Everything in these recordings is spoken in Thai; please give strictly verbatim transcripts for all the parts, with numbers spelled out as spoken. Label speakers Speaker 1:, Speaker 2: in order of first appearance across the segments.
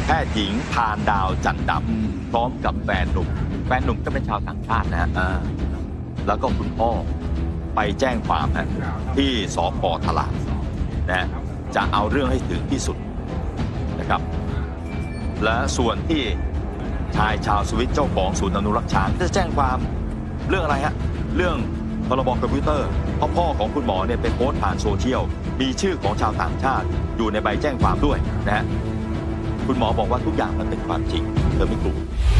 Speaker 1: แพทย์หญิงพานดาวจันดำพร้อมกับแฟนหนุ่มแฟนหนุ่มก็เป็นชาวต่างชาตินะฮะแล้วก็คุณพ่อไปแจ้งความนะที่สภ.ตลาดนะจะเอาเรื่องให้ถึงที่สุดนะครับและส่วนที่ชายชาวสวิตเจ้าของศูนย์อนุรักษ์ช้างจะแจ้งความเรื่องอะไรฮะเรื่องพรบคอมพิวเตอร์เพราะพ่อของคุณหมอเนี่ยเป็นโพสต์ผ่านโซเชียลมีชื่อของชาวต่างชาติอยู่ในใบแจ้งความด้วยนะฮะคุณหมอบอกว่าทุกอย่างมันเป็นความจริงเธอไม่กลัว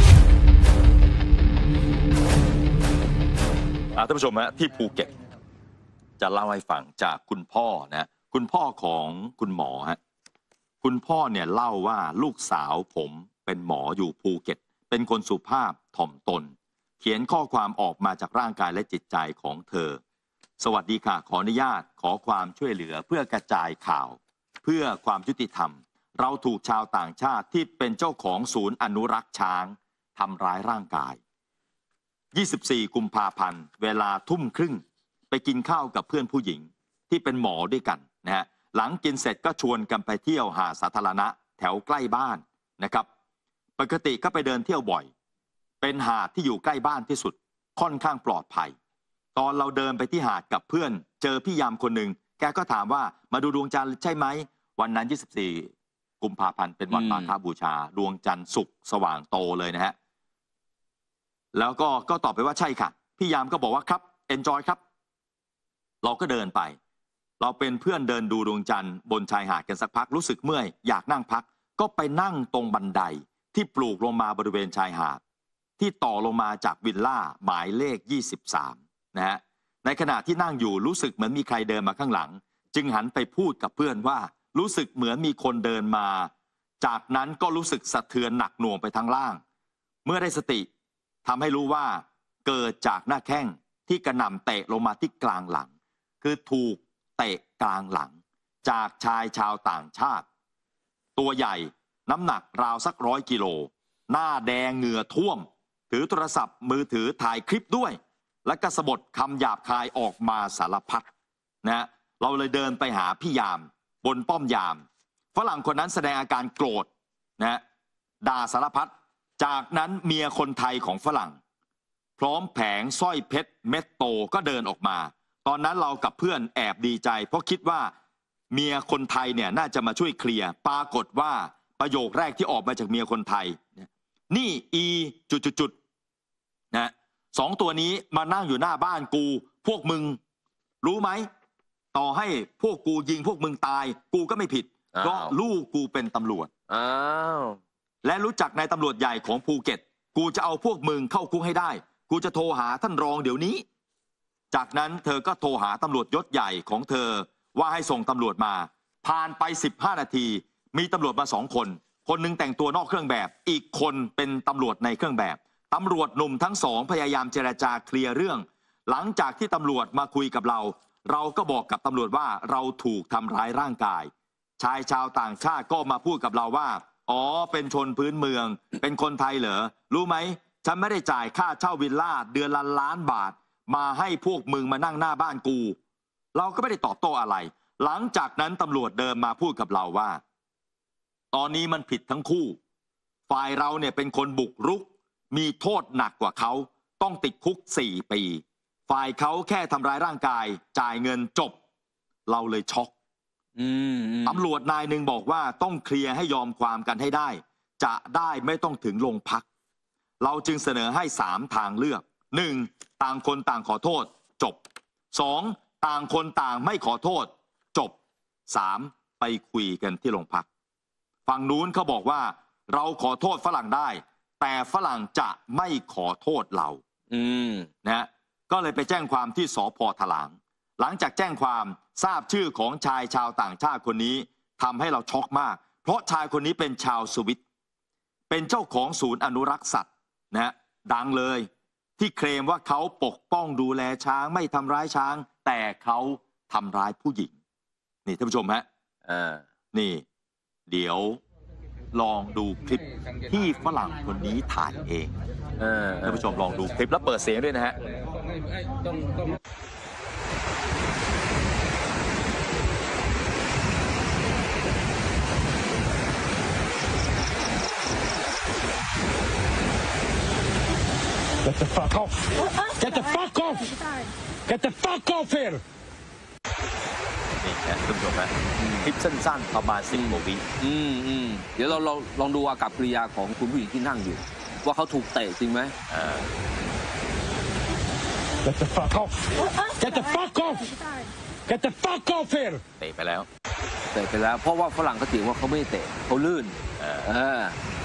Speaker 1: ท่านผู้ชมฮะที่ภูเก็ตจะเล่าให้ฟังจากคุณพ่อนะคุณพ่อของคุณหมอฮะคุณพ่อเนี่ยเล่าว่าลูกสาวผมเป็นหมออยู่ภูเก็ตเป็นคนสุภาพถ่อมตนเขียนข้อความออกมาจากร่างกายและจิตใจของเธอสวัสดีค่ะขออนุญาตขอความช่วยเหลือเพื่อกระจายข่าวเพื่อความยุติธรรมเราถูกชาวต่างชาติที่เป็นเจ้าของศูนย์อนุรักษ์ช้างทำร้ายร่างกายยี่สิบสี่กุมภาพันธ์เวลาทุ่มครึ่งไปกินข้าวกับเพื่อนผู้หญิงที่เป็นหมอด้วยกันนะฮะหลังกินเสร็จก็ชวนกันไปเที่ยวหาดสาธารณะแถวใกล้บ้านนะครับปกติก็ไปเดินเที่ยวบ่อยเป็นหาดที่อยู่ใกล้บ้านที่สุดค่อนข้างปลอดภัยตอนเราเดินไปที่หาดกับเพื่อนเจอพี่ยามคนหนึ่งแกก็ถามว่ามาดูดวงจันทร์ใช่ไหมวันนั้นยี่สิบสี่กุมภาพันธ์เป็นวันมาฆบูชาดวงจันทร์สุกสว่างโตเลยนะฮะแล้วก็ก็ตอบไปว่าใช่ค่ะพี่ยามก็บอกว่าครับเอนจอยครับเราก็เดินไปเราเป็นเพื่อนเดินดูดวงจันทร์บนชายหาดกันสักพักรู้สึกเมื่อยอยากนั่งพักก็ไปนั่งตรงบันไดที่ปลูกลงมาบริเวณชายหาดที่ต่อลงมาจากวิลล่าหมายเลขยี่สิบสามนะฮะในขณะที่นั่งอยู่รู้สึกเหมือนมีใครเดินมาข้างหลังจึงหันไปพูดกับเพื่อนว่ารู้สึกเหมือนมีคนเดินมาจากนั้นก็รู้สึกสะเทือนหนักหน่วงไปทั้งล่างเมื่อได้สติทำให้รู้ว่าเกิดจากหน้าแข้งที่กระหน่ำเตะลงมาที่กลางหลังคือถูกเตะกลางหลังจากชายชาวต่างชาติตัวใหญ่น้ำหนักราวสักร้อยกิโลหน้าแดงเหงื่อท่วมถือโทรศัพท์มือถือถ่ายคลิปด้วยและก็สะบดคำหยาบคายออกมาสารพัดนะเราเลยเดินไปหาพี่ยามบนป้อมยามฝรั่งคนนั้นแสดงอาการโกรธนะด่าสารพัดจากนั้นเมียคนไทยของฝรั่งพร้อมแผงสร้อยเพชรเม็ดโตก็เดินออกมาตอนนั้นเรากับเพื่อนแอบดีใจเพราะคิดว่าเมียคนไทยเนี่ยน่าจะมาช่วยเคลียร์ปรากฏว่าประโยคแรกที่ออกมาจากเมียคนไทยนี่อีจุดๆนะสองตัวนี้มานั่งอยู่หน้าบ้านกูพวกมึงรู้ไหมต่อให้พวกกูยิงพวกมึงตายกูก็ไม่ผิดเพราะลูกกูเป็นตำรวจอ้าวและรู้จักนายตำรวจใหญ่ของภูเก็ตกูจะเอาพวกมึงเข้าคุกให้ได้กูจะโทรหาท่านรองเดี๋ยวนี้จากนั้นเธอก็โทรหาตำรวจยศใหญ่ของเธอว่าให้ส่งตำรวจมาผ่านไปสิบห้านาทีมีตำรวจมาสองคนคนหนึ่งแต่งตัวนอกเครื่องแบบอีกคนเป็นตำรวจในเครื่องแบบตำรวจหนุ่มทั้งสองพยายามเจรจาเคลียร์เรื่องหลังจากที่ตำรวจมาคุยกับเราเราก็บอกกับตำรวจว่าเราถูกทำร้ายร่างกายชายชาวต่างชาติก็มาพูดกับเราว่าอ๋อเป็นชนพื้นเมืองเป็นคนไทยเหรอรู้ไหมฉันไม่ได้จ่ายค่าเช่าวิลล่าเดือนละล้านบาทมาให้พวกมึงมานั่งหน้าบ้านกูเราก็ไม่ได้ตอบโต้อะไรหลังจากนั้นตำรวจเดินมาพูดกับเราว่าตอนนี้มันผิดทั้งคู่ฝ่ายเราเนี่ยเป็นคนบุกรุกมีโทษหนักกว่าเขาต้องติดคุกสี่ปีฝ่ายเขาแค่ทำร้ายร่างกายจ่ายเงินจบเราเลยช็อกตำรวจนายหนึ่งบอกว่าต้องเคลียร์ให้ยอมความกันให้ได้จะได้ไม่ต้องถึงโรงพักเราจึงเสนอให้สามทางเลือกหนึ่งต่างคนต่างขอโทษจบสองต่างคนต่างไม่ขอโทษจบสามไปคุยกันที่โรงพักฝั่งนู้นเขาบอกว่าเราขอโทษฝรั่งได้แต่ฝรั่งจะไม่ขอโทษเราอืมนะก็เลยไปแจ้งความที่สภ.ถลางหลังจากแจ้งความทราบชื่อของชายชาวต่างชาติคนนี้ทำให้เราช็อกมากเพราะชายคนนี้เป็นชาวสวิตเป็นเจ้าของศูนย์อนุรักษ์สัตว์นะดังเลยที่เคลมว่าเขาปกป้องดูแลช้างไม่ทำร้ายช้างแต่เขาทำร้ายผู้หญิงนี่ท่านผู้ชมฮะอ่านี่เดี๋ยวลองดูคลิปที่ฝรั่งคนนี้ถ่ายเองท่านผู้ชมลองดูคลิปแล้วเปิดเสียงด้วยนะฮะ
Speaker 2: Get the fuck off! Get the fuck off! Get the fuck off here!
Speaker 1: นี่นะท่านผู้ชมนะคลิปสั้นๆประมาณสิบกว่าวิ
Speaker 3: อืมอืมเดี๋ยวเราลองลองดูอากับกริยาของคุณผู้หญิงที่นั่งอยู่ ว่าเขาถูกเตะจริงไหม
Speaker 1: อ่า
Speaker 2: Get the fuck off! Get the fuck off! Get the fuck off here!
Speaker 1: เตะไปแล้ว
Speaker 3: เตะไปแล้ว เพราะว่าฝรั่งเขาเถียงว่าเขาไม่ได้เตะเขาลื่น
Speaker 1: เออ
Speaker 3: เออ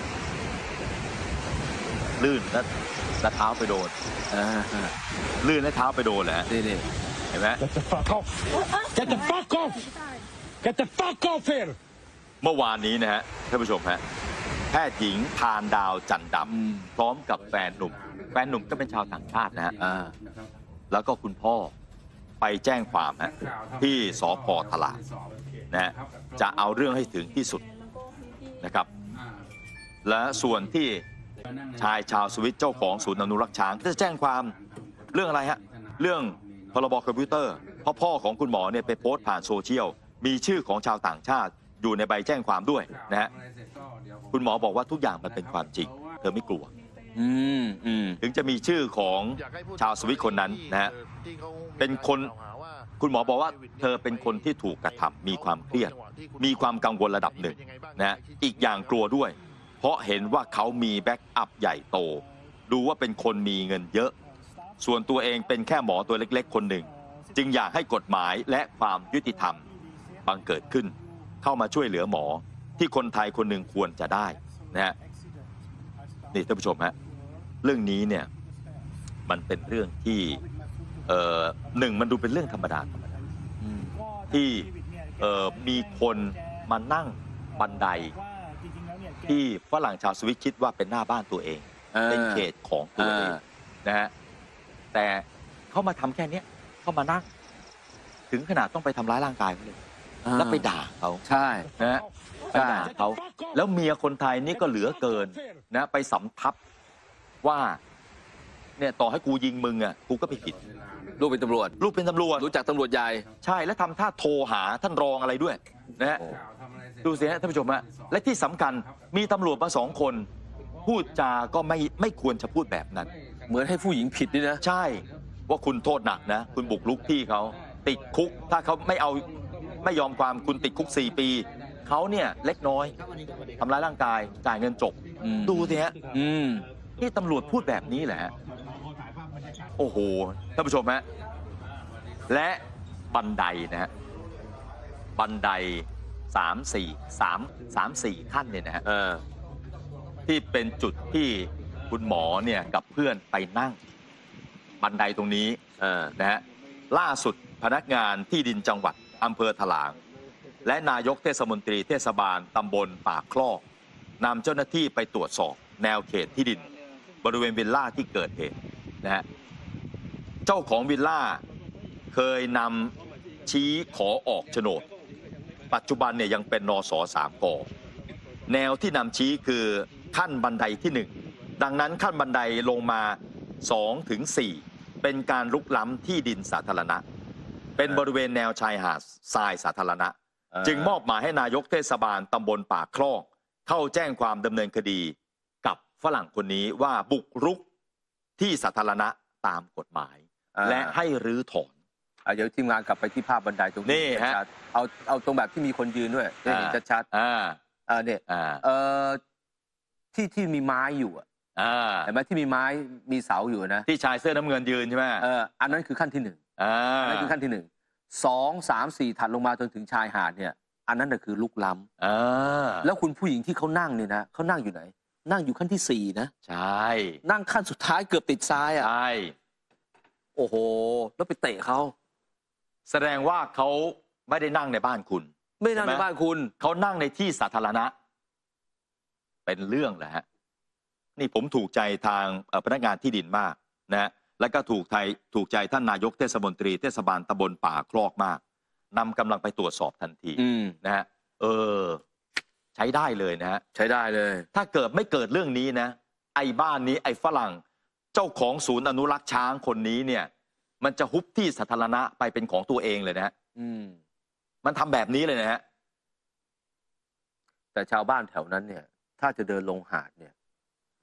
Speaker 1: ลื่นแล้วแล้วเท้าไปโดน
Speaker 3: เออ
Speaker 1: ลื่นแล้วเท้าไปโดนแหละ
Speaker 3: นี่นี่
Speaker 1: เห็นไหม
Speaker 2: Get the fuck off! Get the fuck off! Get the fuck off here!
Speaker 1: เมื่อวานนี้นะฮะท่านผู้ชมฮะแพทย์หญิงทานดาวจันดำพร้อมกับแฟนหนุ่มแฟนหนุ่มก็เป็นชาวต่างชาตินะฮะ
Speaker 3: อ่า
Speaker 1: แล้วก็คุณพ่อไปแจ้งความฮะที่สพตลาดนะฮะจะเอาเรื่องให้ถึงที่สุดนะครับ และส่วนที่ชายชาวสวิตเจ้าของศูนย์อนุรักษ์ช้างก็จะแจ้งความเรื่องอะไรฮะเรื่องพรบคอมพิวเตอร์เพราะพ่อของคุณหมอเนี่ยไปโพสต์ผ่านโซเชียลมีชื่อของชาวต่างชาติอยู่ในใบแจ้งความด้วยนะฮะคุณหมอบอกว่าทุกอย่างมันเป็นความจริงเธอไม่กลัว
Speaker 3: อืมอืม
Speaker 1: ถึงจะมีชื่อของชาวสวิตคนนั้นนะฮะเป็นคนคุณหมอบอกว่าเธอเป็นคนที่ถูกกระทำมีความเครียดมีความกังวลระดับหนึ่งนะอีกอย่างกลัวด้วย เพราะเห็นว่าเขามีแบ็กอัพใหญ่โตดูว่าเป็นคนมีเงินเยอะ ส่วนตัวเองเป็นแค่หมอตัวเล็กๆคนหนึ่งจึงอยากให้กฎหมายและความยุติธรรมบังเกิดขึ้นเข้ามาช่วยเหลือหมอที่คนไทยคนหนึ่งควรจะได้นะฮะนี่ท่านผู้ชมฮะเรื่องนี้เนี่ยมันเป็นเรื่องที่เอ่อหนึ่งมันดูเป็นเรื่องธรรมดาธรรมดา
Speaker 3: อืม
Speaker 1: ที่เอ่อมีคนมานั่งบันไดที่ฝรั่งชาวสวิตคิดว่าเป็นหน้าบ้านตัวเอง
Speaker 3: เออ
Speaker 1: เป็นเขตของตัวเอง
Speaker 3: เออ
Speaker 1: นะฮะแต่เขามาทำแค่เนี้ยเขามานั่ง ถึงขนาดต้องไปทำร้ายร่างกายเขาเลยแล้วไปด่าเขา
Speaker 3: ใช่
Speaker 1: นะฮะไปด่าเขาแล้วเมียคนไทยนี่ก็เหลือเกินนะไปสำทับว่าเนี่ยต่อให้กูยิงมึงอ่ะกูก็ไม่ผิด
Speaker 3: ลูกเป็นตำรวจ
Speaker 1: ลูกเป็นตำรวจ
Speaker 3: รู้จักตำรวจใหญ่
Speaker 1: ใช่แล้วทำท่าโทรหาท่านรองอะไรด้วยนะฮะ
Speaker 3: โอ้
Speaker 1: ดูสิฮะท่านผู้ชมฮะและที่สำคัญมีตำรวจมาสองคน พูดจาก็ไม่ไม่ควรจะพูดแบบนั้น
Speaker 3: เหมือนให้ผู้หญิงผิดนี่นะ
Speaker 1: ใช่ว่าคุณโทษหนักนะ คุณบุกรุกที่เขาติดคุก ถ้าเขาไม่เอาไม่ยอมความคุณติดคุกสี่ปีเขาเนี่ยเล็กน้อยทำร้ายร่างกายจ่ายเงินจบ
Speaker 3: อืม
Speaker 1: ดูสิฮะ
Speaker 3: อืม
Speaker 1: นี่ตำรวจพูดแบบนี้แหละฮะโอ้โหท่านผู้ชมฮะและบันไดนะฮะบันไดสามสี่สามสามสี่ขั้นเนี่ยนะฮะ
Speaker 3: เออ
Speaker 1: ที่เป็นจุดที่คุณหมอเนี่ยกับเพื่อนไปนั่ง บันไดตรงนี้
Speaker 3: เออ
Speaker 1: นะฮะล่าสุดพนักงานที่ดินจังหวัดอำเภอถลาง และนายกเทศมนตรีเทศบาลตำบลปากคลอกนำเจ้าหน้าที่ไปตรวจสอบแนวเขตที่ดิน บริเวณวิลล่าที่เกิดเหตุนะฮะเจ้าของวิลล่าเคยนำชี้ขอออกโฉนด ปัจจุบันเนี่ยยังเป็นนสสามกแนวที่นำชี้คือขั้นบันไดที่หนึ่งดังนั้นขั้นบันไดลงมาสองถึงสี่เป็นการลุกล้ำที่ดินสาธารณะ เป็นบริเวณแนวชายหาดทรายสาธารณะ
Speaker 3: เออ
Speaker 1: จึงมอบหมายให้นายกเทศบาลตำบลปากคลอกเข้าแจ้งความดำเนินคดีกับฝรั่งคนนี้ว่าบุกรุกที่สาธารณะตามกฎหมาย
Speaker 3: อ่า
Speaker 1: และให้รื้อถอน
Speaker 3: อ่ะเดี๋ยวทีมงานกลับไปที่ภาพบันไดตรง
Speaker 1: นี่ฮะ
Speaker 3: ชัดๆเอาเอาตรงแบบที่มีคนยืนด้วยจะเห็นชัด
Speaker 1: อ่า
Speaker 3: ๆเออเนี่ย
Speaker 1: อ่า
Speaker 3: เออที่ที่มีไม้อยู่อะ
Speaker 1: อ่า
Speaker 3: เห็นไหมที่มีไม้มีเสาอยู่นะ
Speaker 1: ที่ชายเสื้อน้ำเงินยืนใช่ไหม
Speaker 3: เอออันนั้นคือขั้นที่หนึ่ง
Speaker 1: อ่า
Speaker 3: อันนั้นคือขั้นที่หนึ่งสองสามสี่ถัดลงมาจนถึงชายหาดเนี่ย อันนั้นน่ะคือลุกล้ำ
Speaker 1: อ่า
Speaker 3: แล้วคุณผู้หญิงที่เขานั่งเนี่ยนะเขานั่งอยู่ไหน นั่งอยู่ขั้นที่สี่นะ
Speaker 1: ใช่
Speaker 3: นั่งขั้นสุดท้ายเกือบติดทรายอ่ะ
Speaker 1: ใช่
Speaker 3: โอ้โห แล้วไปเตะเขา
Speaker 1: แสดงว่าเขาไม่ได้นั่งในบ้านคุณ
Speaker 3: ไม่นั่งในบ้านคุณ
Speaker 1: เขานั่งในที่สาธารณะ เป็นเรื่องแหละฮะนี่ผมถูกใจทางเอ่อพนักงานที่ดินมากนะฮะแล้วก็ถูกใจถูกใจท่านนายกเทศมนตรีเทศบาลตำบลป่าคลอกมากนำกำลังไปตรวจสอบทันที
Speaker 3: อืม
Speaker 1: นะฮะเออ ใช้ได้เลยนะฮะ
Speaker 3: ใช้ได้เลย
Speaker 1: ถ้าเกิดไม่เกิดเรื่องนี้นะ ไอ้บ้านนี้ไอ้ฝรั่ง เจ้าของศูนย์อนุรักษ์ช้างคนนี้เนี่ย มันจะฮุบที่สาธารณะไปเป็นของตัวเองเลยนะฮะ
Speaker 3: อืม
Speaker 1: มันทำแบบนี้เลยนะฮะ
Speaker 3: แต่ชาวบ้านแถวนั้นเนี่ย ถ้าจะเดินลงหาดเนี่ย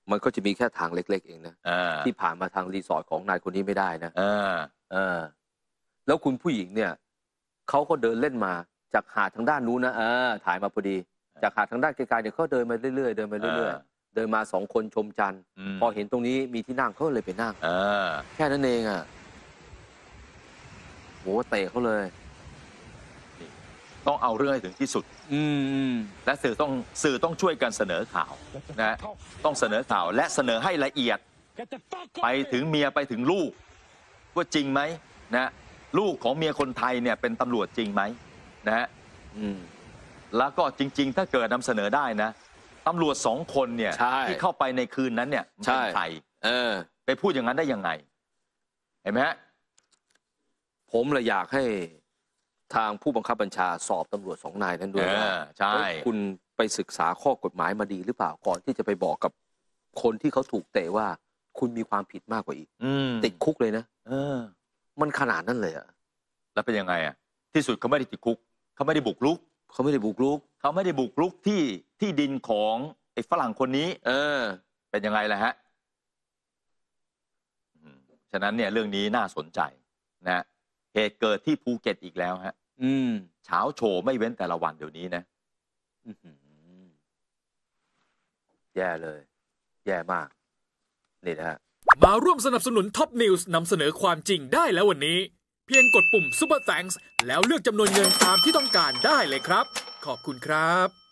Speaker 3: มันก็จะมีแค่ทางเล็ก ๆ เองนะ
Speaker 1: เออ
Speaker 3: ที่ผ่านมาทางรีสอร์ทของนายคนนี้ไม่ได้นะ
Speaker 1: เออ
Speaker 3: เออ แล้วคุณผู้หญิงเนี่ยเขาก็เดินเล่นมาจากหาดทางด้านนู้นนะเออถ่ายมาพอดี จากหาดทางด้านไกลๆเนี่ยเขาเดินมาเรื่อยๆเดินมาเรื่อยๆเดินมาสองคนชมจันทร์
Speaker 1: อืม
Speaker 3: พอเห็นตรงนี้มีที่นั่งเขาเลยไปนั่ง
Speaker 1: เออ
Speaker 3: แค่นั้นเองอ่ะโหเตะเขาเลย
Speaker 1: ต้องเอาเรื่องให้ถึงที่สุด
Speaker 3: อืม
Speaker 1: และสื่อต้องสื่อต้องช่วยกันเสนอข่าวนะ ต้องเสนอข่าวและเสนอให้ละเอียด
Speaker 2: Get the fuck
Speaker 1: ไป
Speaker 2: off
Speaker 1: ถึง
Speaker 2: me.
Speaker 1: เมียไปถึงลูกว่าจริงไหมนะลูกของเมียคนไทยเนี่ยเป็นตำรวจจริงไหมนะฮะ
Speaker 3: อืม
Speaker 1: แล้วก็จริง ๆ ถ้าเกิดนำเสนอได้นะตำรวจสองคนเนี่ย
Speaker 3: ใช่
Speaker 1: ที่เข้าไปในคืนนั้นเนี่ย
Speaker 3: ใช่
Speaker 1: เป็นใคร
Speaker 3: เออ
Speaker 1: ไปพูดอย่างนั้นได้ยังไงเห็นไหมฮะ
Speaker 3: ผมเลยอยากให้ทางผู้บังคับบัญชาสอบตำรวจสองนายนั้นด้วย
Speaker 1: เอ
Speaker 3: ว่า
Speaker 1: อใช่
Speaker 3: เฮ้ยคุณไปศึกษาข้อกฎหมายมาดีหรือเปล่าก่อนที่จะไปบอกกับคนที่เขาถูกเตะว่า คุณมีความผิดมากกว่าอีก
Speaker 1: อืม
Speaker 3: ติดคุกเลยนะ
Speaker 1: เออ
Speaker 3: มันขนาดนั้นเลยอ่ะ
Speaker 1: แล้วเป็นยังไงอ่ะที่สุดเขาไม่ได้ติดคุกเขาไม่ได้บุกรุก
Speaker 3: เขาไม่ได้บุกรุก
Speaker 1: เขาไม่ได้บุกรุกที่ที่ดินของไอ้ฝรั่งคนนี้
Speaker 3: เออ
Speaker 1: เป็นยังไงล่ะฮะอืมฉะนั้นเนี่ยเรื่องนี้น่าสนใจนะเหตุเกิดที่ภูเก็ตอีกแล้วฮะ
Speaker 3: อืม
Speaker 1: เช้าโชว์ไม่เว้นแต่ละวันเดี๋ยวนี้นะ
Speaker 3: อื้อหือแย่เลย แย่มาก นี่นะฮะ
Speaker 4: มาร่วมสนับสนุนท็อปนิวส์นำเสนอความจริงได้แล้ววันนี้ เพียงกดปุ่ม Super Thanks แล้วเลือกจำนวนเงินตามที่ต้องการได้เลยครับ ขอบคุณครับ